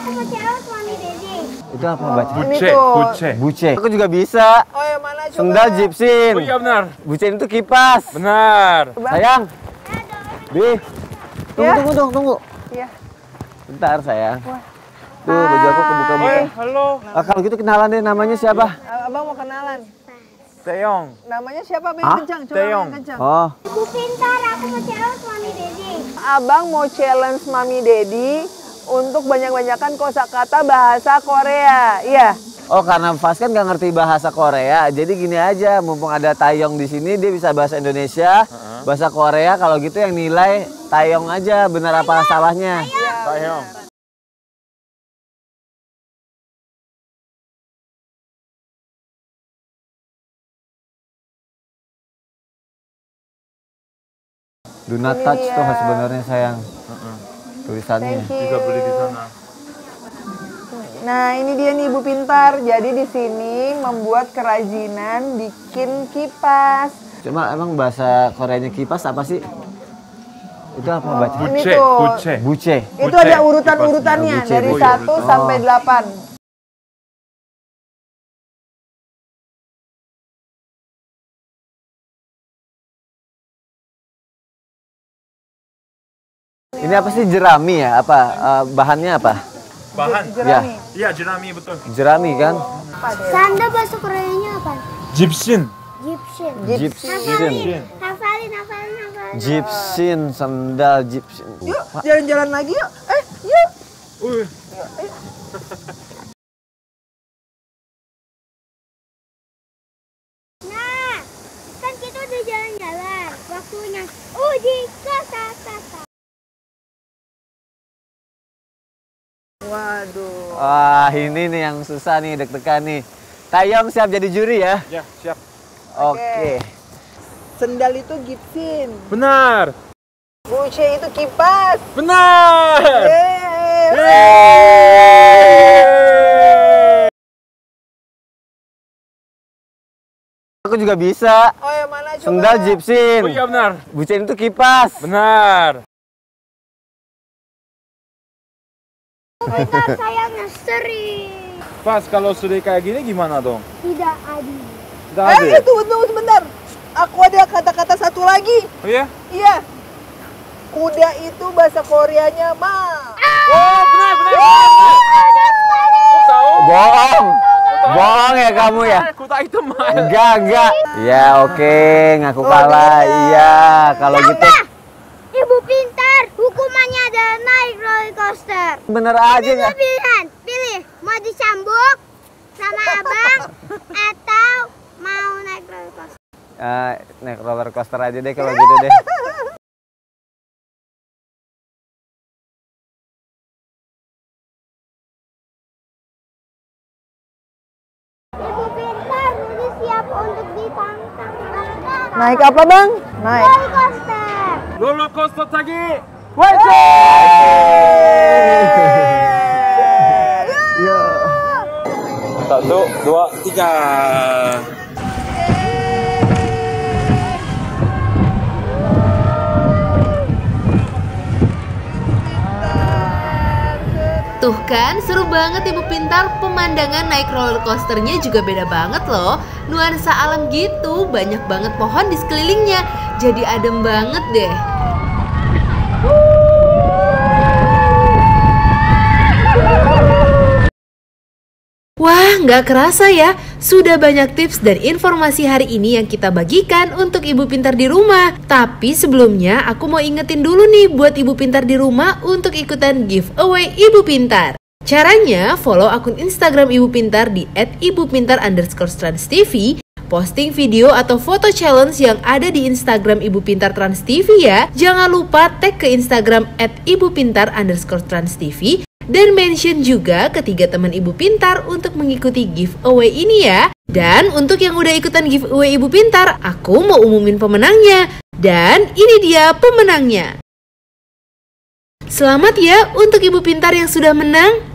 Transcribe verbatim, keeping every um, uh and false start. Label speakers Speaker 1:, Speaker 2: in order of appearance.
Speaker 1: aku mau challenge Mami Dedi.
Speaker 2: Itu apa baca?
Speaker 3: Buce, buce.
Speaker 2: Buce. Aku juga bisa.
Speaker 3: Oh yang mana coba?
Speaker 2: Sendal Gypsyn.
Speaker 3: Oh iya benar.
Speaker 2: Buce itu kipas.
Speaker 3: Benar.
Speaker 2: Sayang. Bi. Tunggu,
Speaker 3: Ya?
Speaker 2: tunggu, tunggu, tunggu.
Speaker 3: Iya.
Speaker 2: Bentar sayang.
Speaker 3: Wah.
Speaker 2: Tuh baju aku kebuka-buka.
Speaker 3: Eh, halo.
Speaker 2: Ah, kalau gitu kenalan deh, namanya siapa?
Speaker 3: Abang mau kenalan.
Speaker 4: Teong.
Speaker 3: Namanya siapa? Bang
Speaker 2: Hah?
Speaker 3: kencang, coba
Speaker 4: Teong.
Speaker 3: yang kencang.
Speaker 2: Oh,
Speaker 1: Ibu pintar, aku mau challenge Mami Dedi.
Speaker 3: Abang mau challenge Mami Dedi untuk banyak-banyakan kosakata bahasa Korea. Iya.
Speaker 2: oh karena Fas kan nggak ngerti bahasa Korea, jadi gini aja, mumpung ada Tayong di sini, dia bisa bahasa Indonesia,
Speaker 4: Uh-huh.
Speaker 2: bahasa Korea. Kalau gitu yang nilai Tayong aja, benar apa salahnya?
Speaker 4: Teong.
Speaker 2: Do not
Speaker 3: Ini
Speaker 2: touch
Speaker 3: dia.
Speaker 2: tuh sebenarnya sayang, tulisannya.
Speaker 3: Thank you.
Speaker 4: Bisa beli di sana.
Speaker 3: Nah, ini dia nih Ibu Pintar. Jadi di sini membuat kerajinan bikin kipas.
Speaker 2: Cuma emang bahasa Koreanya kipas apa sih? Itu apa baca?
Speaker 3: Ini
Speaker 4: Buce,
Speaker 3: tuh.
Speaker 4: buce.
Speaker 2: Buce.
Speaker 3: Itu
Speaker 4: Buce,
Speaker 3: ada urutan-urutannya
Speaker 2: kipasnya.
Speaker 3: dari
Speaker 2: Oh, iya,
Speaker 3: satu
Speaker 2: urutan.
Speaker 3: sampai
Speaker 2: Oh.
Speaker 3: delapan.
Speaker 2: Ini apa sih, jerami ya? Apa eh, bahannya apa?
Speaker 4: Bahan.
Speaker 3: Jerami.
Speaker 4: Iya, jerami betul.
Speaker 2: Jerami kan?
Speaker 3: Apa deh?
Speaker 1: Sandal bahasa Koreanya apa?
Speaker 4: Gypsyn.
Speaker 1: Gypsyn.
Speaker 2: Gypsyn.
Speaker 1: Hafalin, hafalin, hafalin, hafalin.
Speaker 2: Gypsyn, sandal Gypsyn.
Speaker 3: Yuk, jalan-jalan lagi yuk. Eh, yuk.
Speaker 4: Uh.
Speaker 1: Nah, kan kita udah jalan-jalan. Waktunya uji kosakata.
Speaker 3: Waduh.
Speaker 2: Wah, ini nih yang susah nih, deg-degan nih. Tayong siap jadi juri ya?
Speaker 4: Ya, siap.
Speaker 2: Oke.
Speaker 3: Sendal itu Gypsyn.
Speaker 4: Benar.
Speaker 3: Buce itu kipas.
Speaker 4: Benar.
Speaker 3: Yeay.
Speaker 4: Yeay.
Speaker 2: Aku juga bisa.
Speaker 3: Oh yang mana coba?
Speaker 2: Sendal Gypsyn.
Speaker 4: Oh iya benar.
Speaker 2: Buce itu kipas.
Speaker 4: Benar.
Speaker 1: Kita sayangnya sering.
Speaker 4: Pas kalau sudah kayak gini gimana dong?
Speaker 1: Tidak adil.
Speaker 4: Tidak
Speaker 3: Eh,
Speaker 4: ada.
Speaker 3: tunggu, tunggu sebentar. Aku ada kata-kata satu lagi.
Speaker 4: Oh iya?
Speaker 3: Iya. Kuda itu bahasa Koreanya ma.
Speaker 4: Oh, benar, benar. benar. Oh, tahu.
Speaker 2: Bohong. Bohong ya kamu ya?
Speaker 4: Kuda itu mah.
Speaker 2: Enggak, enggak. Ya oke, ngaku kalah. Iya, kalau gitu.
Speaker 1: Ibu pintar, hukumannya adalah naik roller coaster.
Speaker 2: Bener aja
Speaker 1: Ada
Speaker 2: nggak?
Speaker 1: dua pilihan, pilih mau dicambuk sama abang atau mau naik roller coaster.
Speaker 2: Eh, naik roller coaster aja deh kalau gitu deh.
Speaker 1: Ibu pintar, Rudi siap untuk ditantang.
Speaker 3: Naik apa bang? Naik.
Speaker 1: Roller coaster.
Speaker 4: Roller coaster lagi.
Speaker 2: Yo.
Speaker 4: Satu, dua, tiga.
Speaker 5: Tuh kan, seru banget Ibu Pintar. Pemandangan naik roller coasternya juga beda banget loh. Nuansa alam gitu, banyak banget pohon di sekelilingnya. Jadi adem banget deh. Wah, nggak kerasa ya. Sudah banyak tips dan informasi hari ini yang kita bagikan untuk Ibu Pintar di rumah. Tapi sebelumnya aku mau ingetin dulu nih buat Ibu Pintar di rumah untuk ikutan giveaway Ibu Pintar. Caranya, follow akun Instagram Ibu Pintar di et ibu pintar underscore trans t v, posting video atau foto challenge yang ada di Instagram Ibu Pintar Trans T V ya. Jangan lupa tag ke Instagram et ibu pintar underscore trans t v dan mention juga ketiga teman Ibu Pintar untuk mengikuti giveaway ini ya. Dan untuk yang udah ikutan giveaway Ibu Pintar, aku mau umumin pemenangnya. Dan ini dia pemenangnya. Selamat ya untuk Ibu Pintar yang sudah menang.